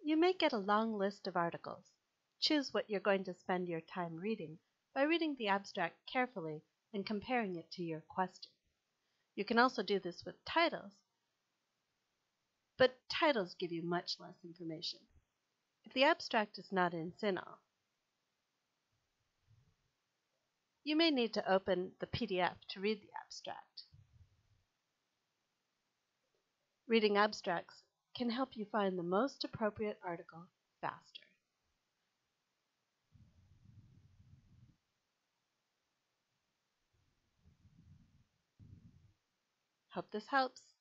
You may get a long list of articles. Choose what you're going to spend your time reading by reading the abstract carefully and comparing it to your question. You can also do this with titles, but titles give you much less information. If the abstract is not in CINAHL, you may need to open the PDF to read the abstract. Reading abstracts can help you find the most appropriate article faster. Hope this helps.